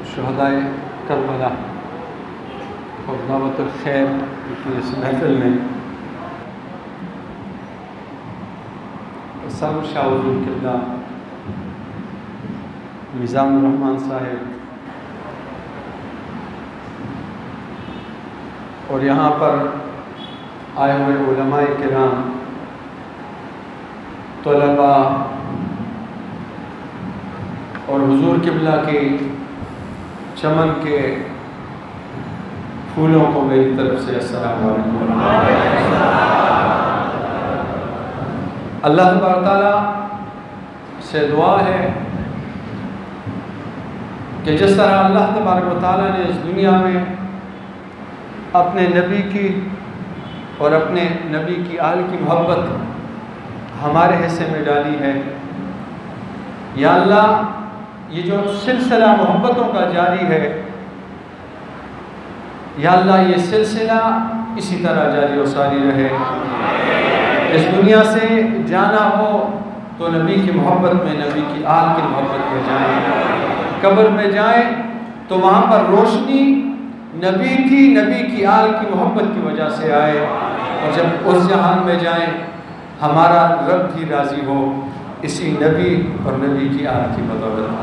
شہدائے کربلا اور دعوت الخیر کی اس محفل میں صاحب شاہ حضور قبلہ نظام الرحمن صاحب اور یہاں پر آئے ہوئے علماء کرام، طلباء اور حضور قبلہ کے چمن کے پھولوں کو میری طرف سے السلام علیکم۔ اللہ تبارک تعالیٰ سے دعا ہے کہ جس طرح اللہ تبارک و تعالیٰ نے اس دنیا میں اپنے نبی کی اور اپنے نبی کی آل کی محبت ہمارے حصے میں ڈالی ہے، یا اللہ یہ جو سلسلہ محبتوں کا جاری ہے، یا اللہ یہ سلسلہ اسی طرح جاری و ساری رہے۔ اس دنیا سے جانا ہو تو نبی کی محبت میں، نبی کی آل کی محبت میں جائیں، قبر میں جائیں تو وہاں پر روشنی نبی کی آل کی محبت کی وجہ سے آئے، اور جب اس جہان میں جائیں ہمارا رب بھی راضی ہو اسی نبی اور نبی کی آل کی بدولت۔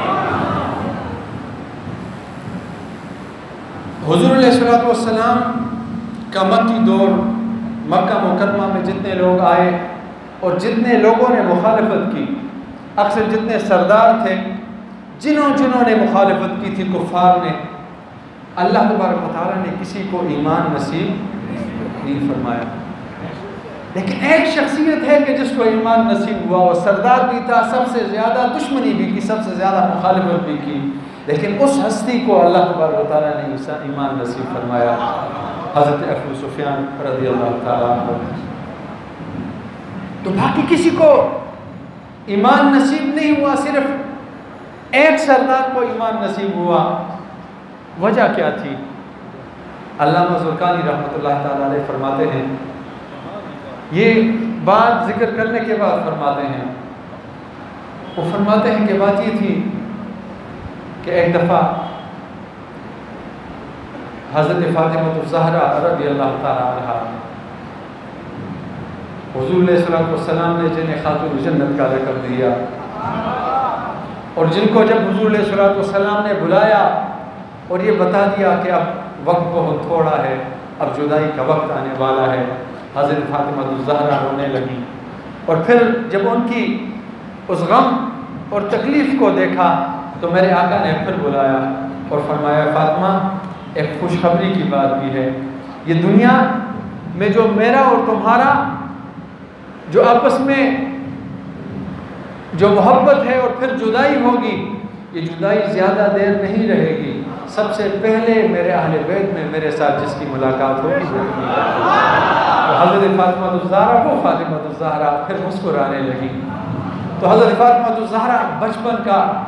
حضور علیہ السلام کا مکی دور، مکہ مکرمہ میں جتنے لوگ آئے اور جتنے لوگوں نے مخالفت کی، اکثر جتنے سردار تھے جنہوں نے مخالفت کی تھی کفار نے، اللہ تبارک و تعالیٰ نے کسی کو ایمان نصیب نہیں فرمایا، لیکن ایک شخصیت ہے کہ جس کو ایمان نصیب ہوا، وہ سردار بھی تھا، سب سے زیادہ دشمنی بھی کی، سب سے زیادہ مخالفت بھی کی، لیکن اس ہستی کو اللہ تبارک و تعالیٰ نے ایمان نصیب فرمایا، حضرت ابو سفیان رضی اللہ تعالیٰ عنہ۔ تو باقی کسی کو ایمان نصیب نہیں ہوا، صرف ایک سردار کو ایمان نصیب ہوا۔ وجہ کیا تھی؟ علامہ زرقانی رحمۃ اللہ تعالیٰ علیہ فرماتے ہیں، یہ بات ذکر کرنے کے بعد فرماتے ہیں، وہ فرماتے ہیں کہ بات یہ تھی کہ ایک دفعہ حضرت فاطمہ الزہرا رضی اللہ تعالیٰ عنہا، حضور علیہ السلام نے جنہیں خاتون جنت کا لقب دیا، اور جن کو جب حضور علیہ السلام نے بلایا اور یہ بتا دیا کہ اب وقت بہت تھوڑا ہے، اب جدائی کا وقت آنے والا ہے، حضرت فاطمہ الزہرا رونے لگی، اور پھر جب ان کی اس غم اور تکلیف کو دیکھا تو میرے آقا نے پھر بلایا اور فرمایا، فاطمہ ایک خوشخبری کی بات بھی ہے، یہ دنیا میں جو میرا اور تمہارا جو آپس میں جو محبت ہے اور پھر جدائی ہوگی، یہ جدائی زیادہ دیر نہیں رہے گی، سب سے پہلے میرے اہل بیت میں میرے ساتھ جس کی ملاقات ہوگی وہ تو حضرت فاطمہ الزہرا کو فاطمہ الزہرا پھر مسکرانے لگی۔ تو حضرت فاطمہ الزہرا بچپن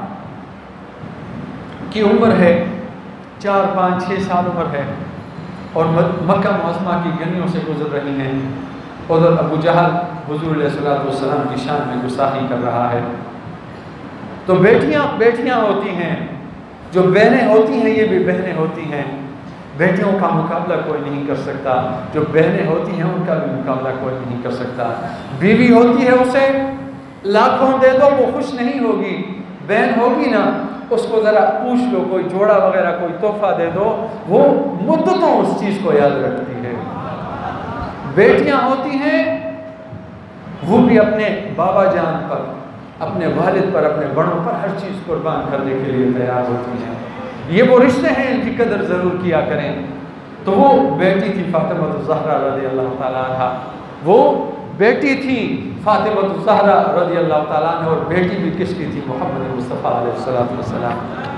کی عمر ہے، 4 5 6 سال عمر ہے، اور مکہ معظمہ کی گلیوں سے گزر رہی ہیں، ادھر ابو جہل حضور علیہ السلام کی شان میں گستاخی کر رہا ہے۔ تو بیٹیاں ہوتی ہیں، جو بہنیں ہوتی ہیں یہ بھی بہنیں ہوتی ہیں، بیٹیوں کا مقابلہ کوئی نہیں کر سکتا، جو بہنیں ہوتی ہیں ان کا بھی مقابلہ کوئی نہیں کر سکتا۔ بیوی ہوتی ہے اسے لاکھوں دے دو وہ خوش نہیں ہوگی، بہن ہوگی نا اس کو ذرا پوچھ لو، کوئی جوڑا وغیرہ کوئی تحفہ دے دو، وہ مدتوں اس چیز کو یاد رکھتی ہے۔ بیٹیاں ہوتی ہیں وہ بھی اپنے بابا جان پر، اپنے والد پر، اپنے بڑوں پر ہر چیز قربان کرنے کے لیے تیار ہوتی ہیں۔ یہ وہ رشتے ہیں، ان کی قدر ضرور کیا کریں۔ تو وہ بیٹی تھی فاطمہ الزہرا رضی اللہ تعالیٰ عنہ، وہ بیٹی تھی فاطمہ الزہرا رضی اللہ تعالیٰ عنہ، اور بیٹی بھی کس کی تھی؟ محمد مصطفیٰ علیہ السلام۔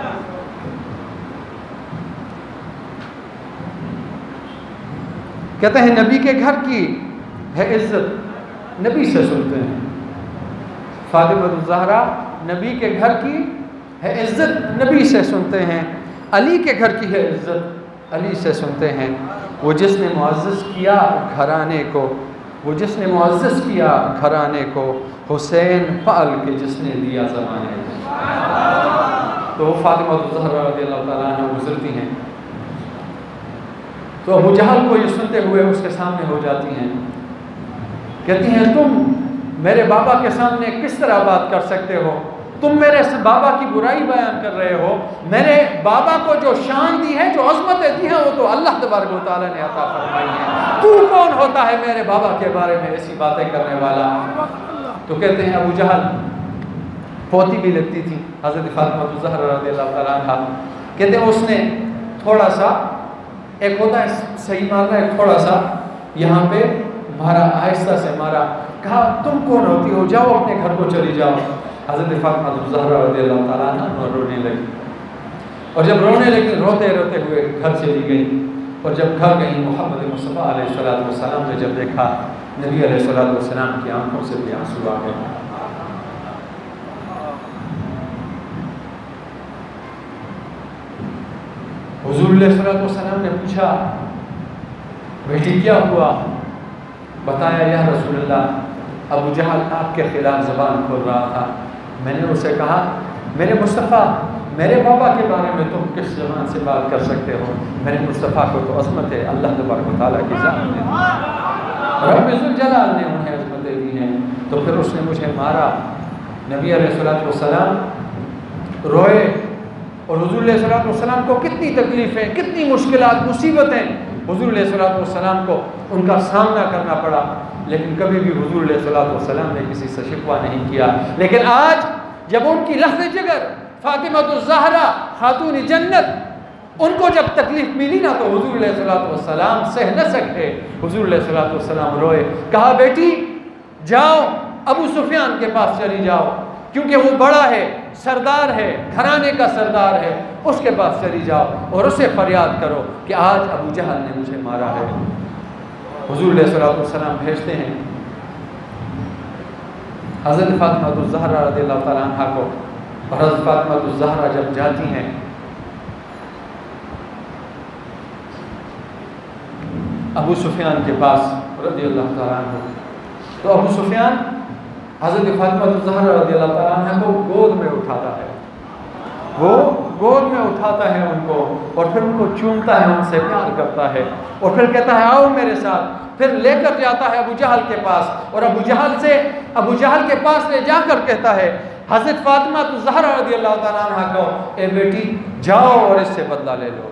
کہتے ہیں نبی کے گھر کی ہے عزت، نبی سے سنتے ہیں۔ فاطمہ الزہرا نبی کے گھر کی ہے عزت، نبی سے سنتے ہیں۔ علی کے گھر کی ہے عزت، علی سے سنتے ہیں۔ وہ جس نے معزز کیا گھرانے کو، وہ جس نے معزز کیا گھرانے کو، حسین پال کے جس نے دیا زمانے کو۔ تو وہ فاطمہ الزہرا رضی اللہ تعالیٰ عنہ گزرتی ہیں، تو ابو جہل کو یہ سنتے ہوئے اس کے سامنے ہو جاتی ہیں، کہتی ہیں تم میرے بابا کے سامنے کس طرح بات کر سکتے ہو؟ تم میرے بابا کی برائی بیان کر رہے ہو۔ میرے بابا کو جو شان دی ہے، جو عظمتیں دی ہیں، وہ تو اللہ تبارک و تعالیٰ نے عطا فرمائی ہیں۔ تو کون ہوتا ہے میرے بابا کے بارے میں ایسی باتیں کرنے والا؟ تو کہتے ہیں ابو جہل پوتی بھی لگتی تھی حضرت فاطمہ الزہرا رضی اللہ تعالیٰ عنہ، کہتے ہیں اس نے تھوڑا سا، ایک ہوتا ہے صحیح مارنا، ایک تھوڑا سا یہاں پہ مارا، آہستہ سے مارا، کہا تم کون ہوتی ہو، جاؤ اپنے گھر کو چلی جاؤ۔ حضرت فاطمہ الزہرا رضی اللہ تعالیٰ عنہ رونے لگی، اور جب رونے لگی روتے روتے ہوئے گھر چلی گئی، اور جب گھر گئی محمد مصطفیٰ علیہ السلام نے جب دیکھا، نبی علیہ السلام کی آنکھوں سے بھی آنسو آ گئے۔ حضور علیہ السلام نے پوچھا بیٹی کیا ہوا؟ بتایا یا رسول اللہ ابو جہل آپ کے خلاف زبان کھول رہا تھا، میں نے اسے کہا میرے مصطفیٰ میرے بابا کے بارے میں تم کس زبان سے بات کر سکتے ہو؟ میرے مصطفیٰ کو تو عظمت ہے اللہ تبارک و تعالیٰ کی ذات نے دی، رب ذوالجلال نے انہیں عظمتیں دی ہیں۔ تو پھر اس نے مجھے مارا۔ نبی علیہ السلام روئے، اور حضور علیہ السلام کو کتنی تکلیفیں، کتنی مشکلات، مصیبتیں حضور علیہ السلام کو ان کا سامنا کرنا پڑا، لیکن کبھی بھی حضور علیہ السلام نے کسی سے شکوہ نہیں کیا۔ لیکن آج جب ان کی لحظ جگر فاطمہ الزہرا خاتون جنت، ان کو جب تکلیف ملی نا، تو حضور علیہ السلام سہ نہ سکتے، حضور علیہ السلام روئے، کہا بیٹی جاؤ ابو سفیان کے پاس چلی جاؤ، کیونکہ وہ بڑا ہے، سردار ہے، گھرانے کا سردار ہے، اس کے پاس چلی جاؤ اور اسے فریاد کرو کہ آج ابو جہل نے مجھے مارا ہے۔ حضور علیہ السلام بھیجتے ہیں حضرت فاطمہ الزہرا رضی اللہ تعالیٰ عنہ کو، اور حضرت فاطمہ الزہرا جب جاتی ہیں ابو سفیان کے پاس رضی اللہ تعالیٰ عنہ، تو ابو سفیان حضرت فاطمہ الزہرا رضی اللہ تعالیٰ عنہ کو گود میں اٹھاتا ہے، وہ گود میں اٹھاتا ہے ان کو، اور پھر ان کو چومتا ہے، ان سے پیار کرتا ہے، اور پھر کہتا ہے آؤ میرے ساتھ، پھر لے کر جاتا ہے ابو جہل کے پاس، اور ابو جہل کے پاس لے جا کر کہتا ہے حضرت فاطمہ الزہرا رضی اللہ تعالیٰ عنہ کو، اے بیٹی جاؤ اور اس سے بدلہ لے لو۔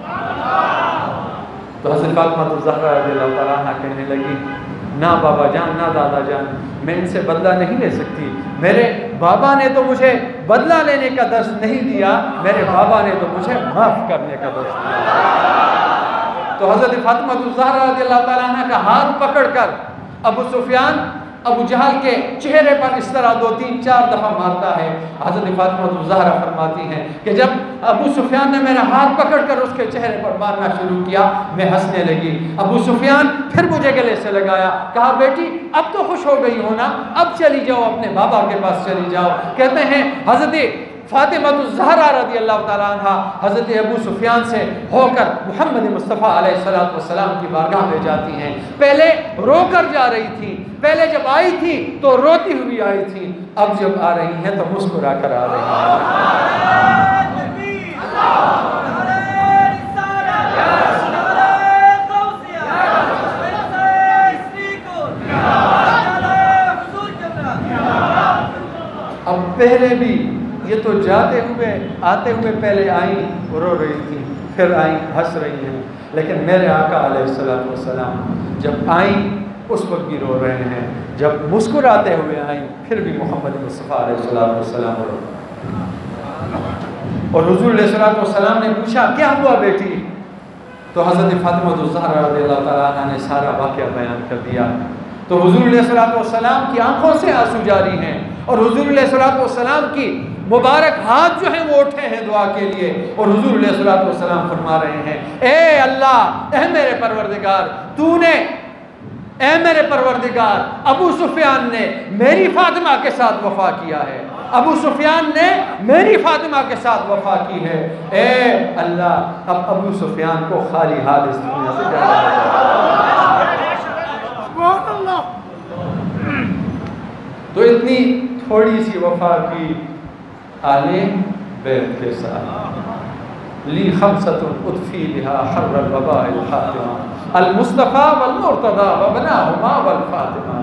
تو حضرت فاطمہ الزہرا رضی اللہ تعالیٰ عنہ کہنے لگی نہ بابا جان، نہ دادا جان، میں ان سے بدلہ نہیں لے سکتی، میرے بابا نے تو مجھے بدلہ لینے کا درس نہیں دیا، میرے بابا نے تو مجھے معاف کرنے کا درس دیا۔ تو حضرت فاطمہ الزہرا رضی اللہ تعالیٰ عنہ کا ہاتھ پکڑ کر ابو سفیان ابو جہل کے چہرے پر اس طرح 2-3-4 دفعہ مارتا ہے۔ حضرت فاطمہ الزہرا فرماتی ہیں کہ جب ابو سفیان نے میرا ہاتھ پکڑ کر اس کے چہرے پر مارنا شروع کیا، میں ہنسنے لگی۔ ابو سفیان پھر مجھے گلے سے لگایا، کہا بیٹی اب تو خوش ہو گئی ہو نا، اب چلی جاؤ اپنے بابا کے پاس چلی جاؤ۔ کہتے ہیں حضرت فاطمہ الزہرا رضی اللہ تعالیٰ عنہ حضرت ابو سفیان سے ہو کر محمد مصطفیٰ علیہ السلام کی بارگاہ میں جاتی ہیں۔ پہلے رو کر جا رہی تھی، پہلے جب آئی تھی تو روتی ہوئی آئی تھی، اب جب آ رہی ہیں تو مسکرا کر آ رہی ہیں۔ اب پہلے بھی یہ تو جاتے ہوئے آتے ہوئے پہلے آئیں رو رہی تھی، پھر آئیں ہنس رہی ہیں، لیکن میرے آقا علیہ السلام جب آئیں اس وقت بھی رو رہے ہیں، جب مسکراتے ہوئے آئیں پھر بھی محمد مصطفیٰ علیہ السلام رو۔ اور حضور علیہ السلام نے پوچھا کیا ہوا بیٹی؟ تو حضرت فاطمہ الزہرا رضی اللہ تعالیٰ عنہ نے سارا واقعہ بیان کر دیا۔ تو حضور علیہ السلام کی آنکھوں سے آنسو جاری ہیں، اور حضور علیہ السلام کی مبارک ہاتھ جو ہیں وہ اٹھے ہیں دعا کے لیے، اور حضور علیہ السلام فرما رہے ہیں اے اللہ، اے میرے پروردگار، تو نے، اے میرے پروردگار، ابو سفیان نے میری فاطمہ کے ساتھ وفا کیا ہے، ابو سفیان نے میری فاطمہ کے ساتھ وفا کی ہے، اے اللہ اب ابو سفیان کو خالی ہاتھ اس دنیا سے جانا ہے۔ تو اتنی تھوڑی سی وفا کی آلے بیت کے ساتھ لی خمسۃ اطفی بہا حر الوباء الحاتمہ المصطفیٰ والمرتضیٰ وابناہما والفاطمہ.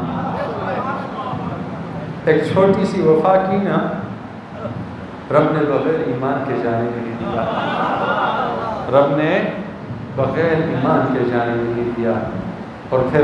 ایک چھوٹی سی وفا کی نا رب نے بغیر ایمان کے جانے نہیں دیا. رب نے بغیر ایمان کے جانے نہیں دیا. اور پھر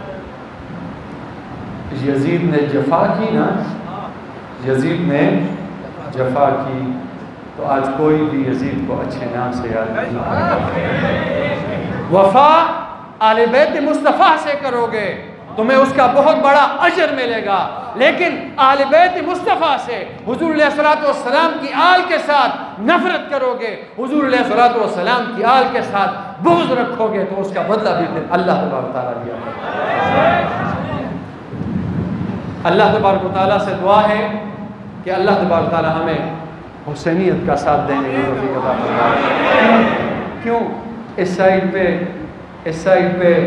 یزید نے جفا کی نا، یزید نے جفا کی تو آج کوئی بھی یزید کو اچھے نام سے یاد نہیں. وفا آل بیت مصطفیٰ سے کرو گے تمہیں اس کا بہت بڑا اجر ملے گا، لیکن آل بیت مصطفیٰ سے حضور علیہ الصلوۃ والسلام کی آل کے ساتھ نفرت کرو گے، حضور علیہ الصلوۃ والسلام کی آل کے ساتھ بغض رکھو گے تو اس کا بدلہ بھی پھر اللہ تبارک و تعالیٰ دیا ہے. اللہ تبارک و تعالیٰ سے دعا ہے کہ اللہ تبارک و تعالیٰ ہمیں حسینیت کا ساتھ دینے کی توفیق عطا فرمائے. کیوں اس سائڈ پہ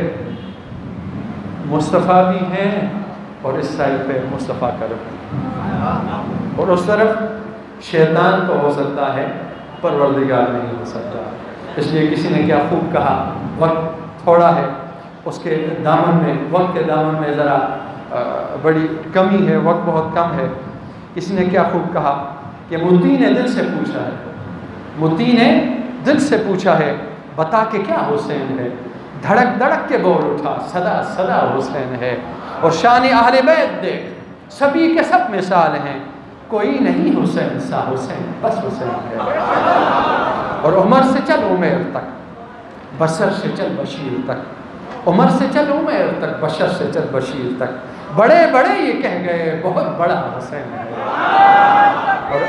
مصطفیٰ بھی ہیں اور اس سائڈ پہ مصطفیٰ کا رب، اور اس طرف شیطان تو ہو سکتا ہے پروردگار نہیں ہو سکتا. اس لیے کسی نے کیا خوب کہا، وقت تھوڑا ہے، اس کے دامن میں، وقت کے دامن میں ذرا بڑی کمی ہے، وقت بہت کم ہے. کسی نے کیا خوب کہا کہ متی نے دل سے پوچھا ہے، متی نے دل سے پوچھا ہے بتا کہ کیا حسین ہے، دھڑک دھڑک کے بول اٹھا صدا صدا حسین ہے. اور شان اہل بیت دیکھ سبھی کے سب مثال ہیں، کوئی نہیں حسین سا حسین بس حسین ہے. اور عمر سے چل عمیر تک، بشر سے چل بشیر تک، عمر سے چل عمیر تک، بشر سے چل بشیر تک، بڑے بڑے یہ کہہ گئے بہت بڑا حسین ہے. اور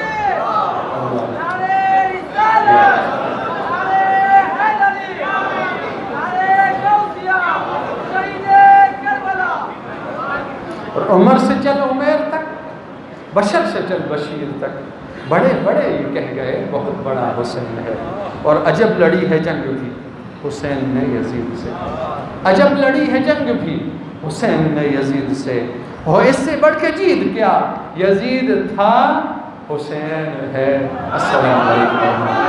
اور عمر سے چل عمیر تک، بشر سے چل بشیر تک، بڑے بڑے یہ کہہ گئے بہت بڑا حسین ہے. اور عجب لڑی ہے جنگ بھی حسین نے یزید سے، عجب لڑی ہے جنگ بھی حسین نے یزید سے. ہو اس سے بڑھ کے جیت کیا، یزید تھا حسین ہے. السلام علیکم.